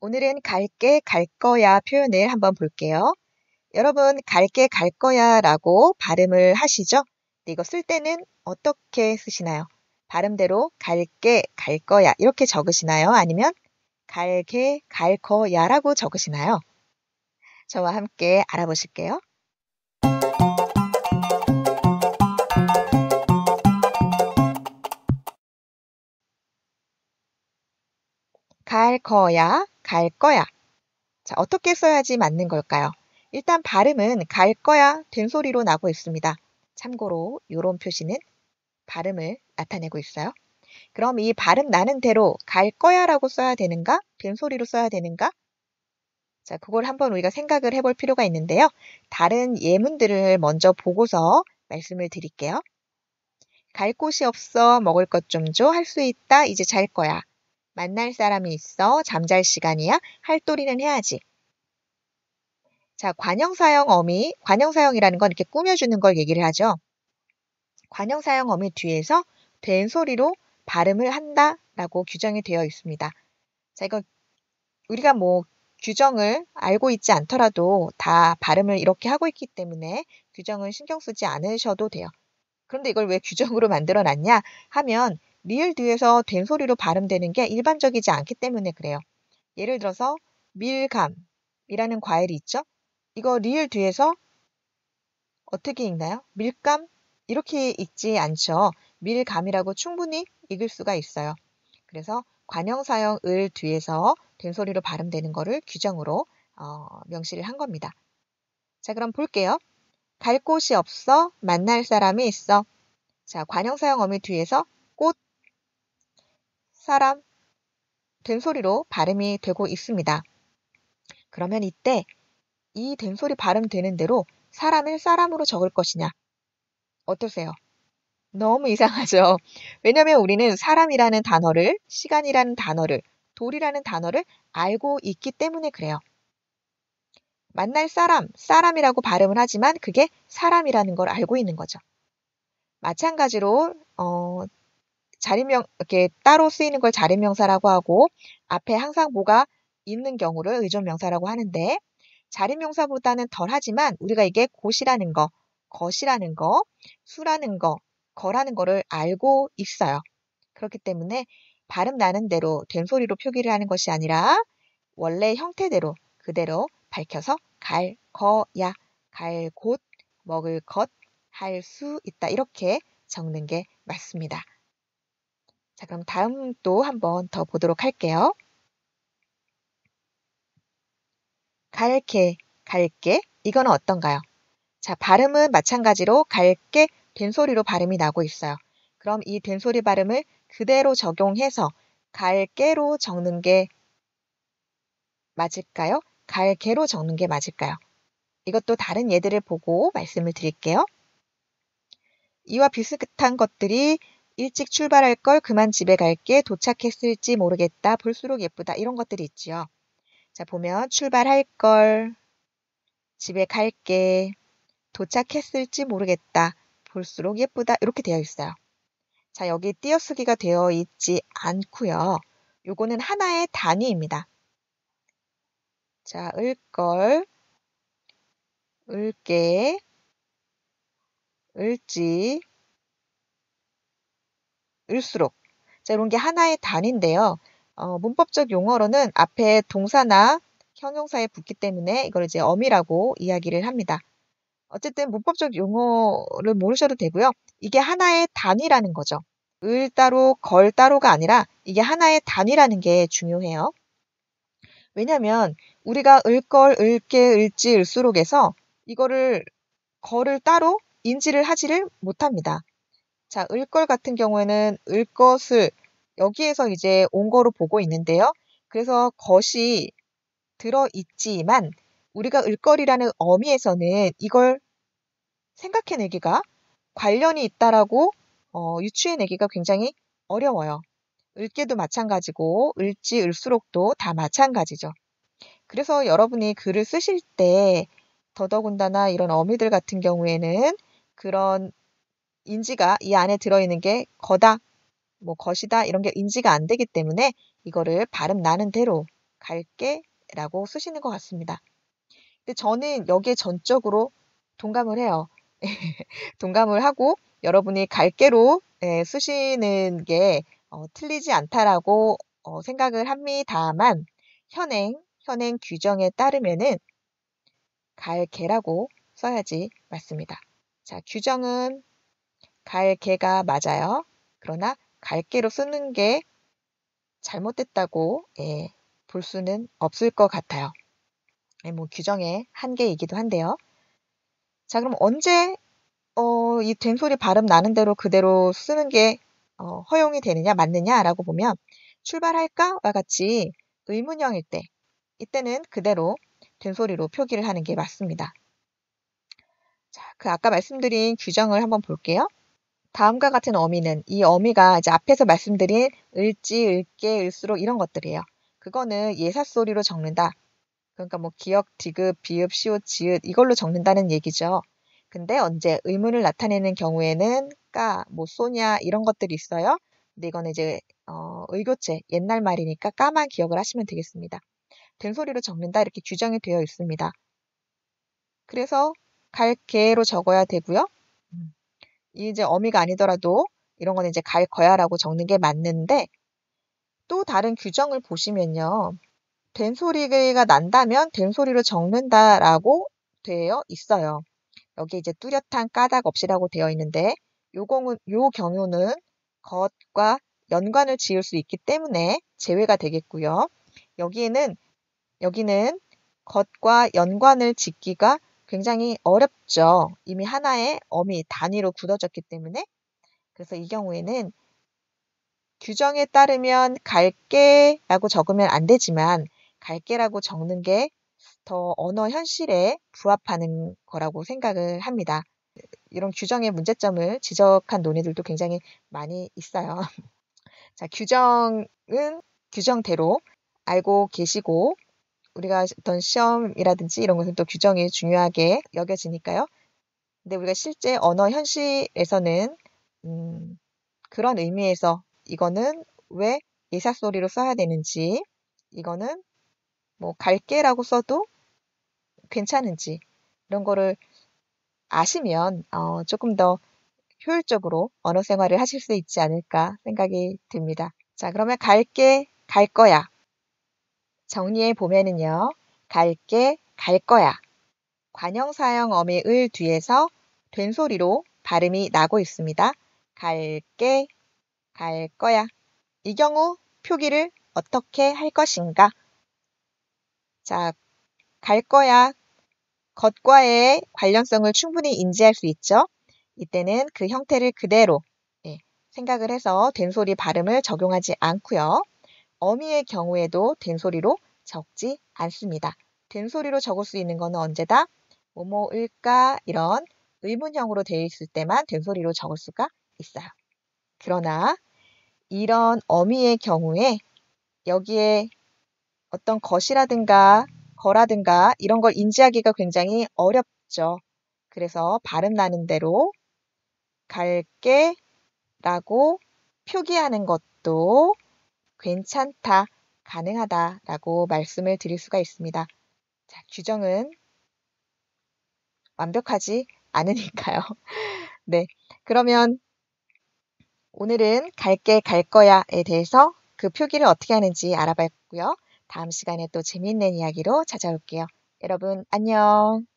오늘은 갈게, 갈 거야 표현을 한번 볼게요. 여러분, 갈게, 갈 거야 라고 발음을 하시죠? 근데 이거 쓸 때는 어떻게 쓰시나요? 발음대로 갈게, 갈 거야 이렇게 적으시나요? 아니면 갈게, 갈 거야 라고 적으시나요? 저와 함께 알아보실게요. 갈 거야, 갈 거야. 자, 어떻게 써야지 맞는 걸까요? 일단 발음은 갈 거야 된소리로 나고 있습니다. 참고로 이런 표시는 발음을 나타내고 있어요. 그럼 이 발음 나는 대로 갈 거야 라고 써야 되는가? 된소리로 써야 되는가? 자, 그걸 한번 우리가 생각을 해볼 필요가 있는데요. 다른 예문들을 먼저 보고서 말씀을 드릴게요. 갈 곳이 없어 먹을 것 좀 줘 할 수 있다 이제 잘 거야. 만날 사람이 있어 잠잘 시간이야 할 도리는 해야지. 자, 관형사형 어미, 관형사형이라는 건 이렇게 꾸며주는 걸 얘기를 하죠. 관형사형 어미 뒤에서 된소리로 발음을 한다라고 규정이 되어 있습니다. 자, 이거 우리가 뭐 규정을 알고 있지 않더라도 다 발음을 이렇게 하고 있기 때문에 규정은 신경 쓰지 않으셔도 돼요. 그런데 이걸 왜 규정으로 만들어 놨냐 하면 리을 뒤에서 된소리로 발음되는 게 일반적이지 않기 때문에 그래요. 예를 들어서 밀감이라는 과일이 있죠. 이거 리을 뒤에서 어떻게 읽나요? 밀감? 이렇게 읽지 않죠. 밀감이라고 충분히 읽을 수가 있어요. 그래서 관형사형 을 뒤에서 된소리로 발음되는 거를 규정으로 명시를 한 겁니다. 자, 그럼 볼게요. 갈 곳이 없어 만날 사람이 있어. 자, 관형사형 어미 뒤에서 꽃, 사람, 된소리로 발음이 되고 있습니다. 그러면 이때 이 된소리 발음되는 대로 사람을 사람으로 적을 것이냐? 어떠세요? 너무 이상하죠. 왜냐면 우리는 사람이라는 단어를, 시간이라는 단어를, 돌이라는 단어를 알고 있기 때문에 그래요. 만날 사람, 사람이라고 발음을 하지만 그게 사람이라는 걸 알고 있는 거죠. 마찬가지로 자리명 이렇게 따로 쓰이는 걸 자리명사라고 하고 앞에 항상 뭐가 있는 경우를 의존명사라고 하는데 자리명사보다는 덜하지만 우리가 이게 곳이라는 거, 것이라는 거, 수라는 거, 거라는 거를 알고 있어요. 그렇기 때문에 발음 나는 대로 된소리로 표기를 하는 것이 아니라 원래 형태대로 그대로 밝혀서 갈 거야, 갈 곳, 먹을 것, 할 수 있다 이렇게 적는 게 맞습니다. 자, 그럼 다음 또 한번 더 보도록 할게요. 갈게, 갈게 이거는 어떤가요? 자, 발음은 마찬가지로 갈게 된소리로 발음이 나고 있어요. 그럼 이 된소리 발음을 그대로 적용해서 갈게로 적는 게 맞을까요? 갈게로 적는 게 맞을까요? 이것도 다른 예들을 보고 말씀을 드릴게요. 이와 비슷한 것들이 일찍 출발할 걸 그만 집에 갈게 도착했을지 모르겠다 볼수록 예쁘다 이런 것들이 있지요. 자, 보면 출발할 걸 집에 갈게 도착했을지 모르겠다 볼수록 예쁘다 이렇게 되어 있어요. 자, 여기 띄어쓰기가 되어 있지 않고요. 요거는 하나의 단위입니다. 자, 을걸, 을게, 을지, 을수록. 자, 이런 게 하나의 단위인데요. 문법적 용어로는 앞에 동사나 형용사에 붙기 때문에 이걸 이제 어미라고 이야기를 합니다. 어쨌든 문법적 용어를 모르셔도 되고요. 이게 하나의 단위라는 거죠. 을 따로, 걸 따로가 아니라 이게 하나의 단위라는 게 중요해요. 왜냐면 우리가 을걸, 을게, 을지, 을수록에서 이거를 걸을 따로 인지를 하지를 못합니다. 자, 을걸 같은 경우에는 을것을 여기에서 이제 온 거로 보고 있는데요. 그래서 것이 들어있지만 우리가 을걸이라는 어미에서는 이걸 생각해내기가 관련이 있다라고 유추해내기가 굉장히 어려워요. 을게도 마찬가지고 을지, 을수록도 다 마찬가지죠. 그래서 여러분이 글을 쓰실 때 더더군다나 이런 어미들 같은 경우에는 그런 인지가 이 안에 들어있는 게 거다, 뭐 것이다 이런 게 인지가 안 되기 때문에 이거를 발음 나는 대로 갈게라고 쓰시는 것 같습니다. 근데 저는 여기에 전적으로 동감을 해요. 동감을 하고 여러분이 갈게로 쓰시는 게 틀리지 않다라고 생각을 합니다만 현행 규정에 따르면은 갈게라고 써야지 맞습니다. 자, 규정은 갈게가 맞아요. 그러나 갈게로 쓰는 게 잘못됐다고 볼 수는 없을 것 같아요. 뭐 규정의 한계이기도 한데요. 자, 그럼 언제 이 된소리 발음 나는 대로 그대로 쓰는 게 허용이 되느냐 맞느냐라고 보면 출발할까와 같이 의문형일 때 이때는 그대로 된소리로 표기를 하는 게 맞습니다. 자, 그 아까 말씀드린 규정을 한번 볼게요. 다음과 같은 어미는 이 어미가 이제 앞에서 말씀드린 을지, 을게, 을수록 이런 것들이에요. 그거는 예사소리로 적는다. 그러니까 뭐 기역, 디귿, 비읍, 시옷, 지읒 이걸로 적는다는 얘기죠. 근데 언제 의문을 나타내는 경우에는 까, 뭐 쏘냐 이런 것들이 있어요. 근데 이거는 이제 의교체 옛날 말이니까 까만 기억을 하시면 되겠습니다. 된소리로 적는다 이렇게 규정이 되어 있습니다. 그래서 갈게로 적어야 되고요. 이제 어미가 아니더라도 이런 거는 이제 갈 거야라고 적는 게 맞는데 또 다른 규정을 보시면요. 된소리가 난다면 된소리로 적는다라고 되어 있어요. 여기 이제 뚜렷한 까닭 없이라고 되어 있는데 요 경우는 겉과 연관을 지을 수 있기 때문에 제외가 되겠고요. 여기는 겉과 연관을 짓기가 굉장히 어렵죠. 이미 하나의 어미 단위로 굳어졌기 때문에. 그래서 이 경우에는 규정에 따르면 갈게라고 적으면 안 되지만 갈게라고 적는 게 더 언어 현실에 부합하는 거라고 생각을 합니다. 이런 규정의 문제점을 지적한 논의들도 굉장히 많이 있어요. 자, 규정은 규정대로 알고 계시고 우리가 어떤 시험이라든지 이런 것은 또 규정이 중요하게 여겨지니까요. 근데 우리가 실제 언어 현실에서는 그런 의미에서 이거는 왜 예사소리로 써야 되는지, 이거는 뭐 갈게라고 써도 괜찮은지 이런 거를 아시면 조금 더 효율적으로 언어 생활을 하실 수 있지 않을까 생각이 듭니다. 자, 그러면 갈게, 갈 거야. 정리해 보면은요. 갈게, 갈 거야. 관형사형 어미 을 뒤에서 된소리로 발음이 나고 있습니다. 갈게, 갈 거야. 이 경우 표기를 어떻게 할 것인가? 자, 갈 거야. 겉과의 관련성을 충분히 인지할 수 있죠. 이때는 그 형태를 그대로 생각을 해서 된소리 발음을 적용하지 않고요. 어미의 경우에도 된소리로 적지 않습니다. 된소리로 적을 수 있는 것은 언제다? 뭐뭐일까 이런 의문형으로 되어 있을 때만 된소리로 적을 수가 있어요. 그러나 이런 어미의 경우에 여기에 어떤 것이라든가 거라든가 이런 걸 인지하기가 굉장히 어렵죠. 그래서 발음 나는 대로 갈게 라고 표기하는 것도 괜찮다, 가능하다라고 말씀을 드릴 수가 있습니다. 자, 규정은 완벽하지 않으니까요. 네, 그러면 오늘은 갈게, 갈 거야에 대해서 그 표기를 어떻게 하는지 알아봤고요. 다음 시간에 또 재미있는 이야기로 찾아올게요. 여러분, 안녕.